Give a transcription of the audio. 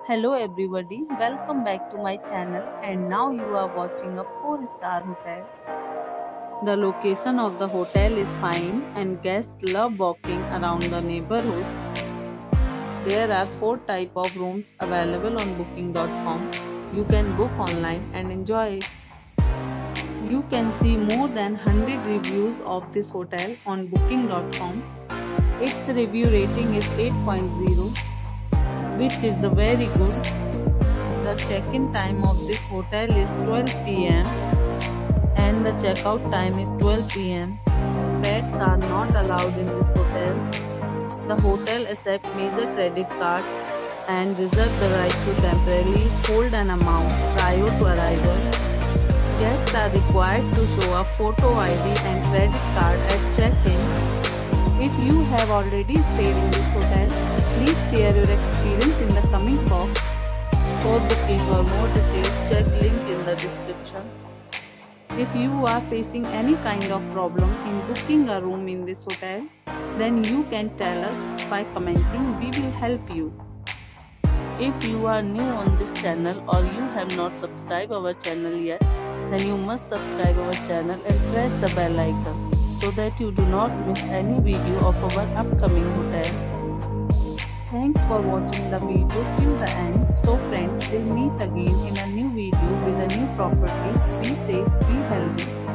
Hello everybody, welcome back to my channel and now you are watching a 4-star hotel. The location of the hotel is fine and guests love walking around the neighborhood. There are 4 types of rooms available on booking.com. You can book online and enjoy it. You can see more than 100 reviews of this hotel on booking.com. Its review rating is 8.0, which is the very good. The check-in time of this hotel is 12 p.m. and the checkout time is 12 p.m. Pets are not allowed in this hotel. The hotel accepts major credit cards and reserves the right to temporarily hold an amount prior to arrival. Guests are required to show a photo ID and credit card at check-in. If you have already stayed in this hotel, please share your experience in the comment box. For booking or more details, check link in the description. If you are facing any kind of problem in booking a room in this hotel, then you can tell us by commenting. We will help you. If you are new on this channel or you have not subscribed our channel yet, then you must subscribe our channel and press the bell icon so that you do not miss any video of our upcoming hotel. Thanks for watching the video till the end. So friends, we'll meet again in a new video with a new property. Be safe, be healthy.